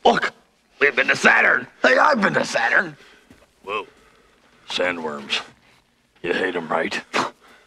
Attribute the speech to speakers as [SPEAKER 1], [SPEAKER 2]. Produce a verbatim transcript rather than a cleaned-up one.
[SPEAKER 1] Look, we've been to Saturn. Hey, I've been to Saturn.
[SPEAKER 2] Whoa. Sandworms. You hate them, right?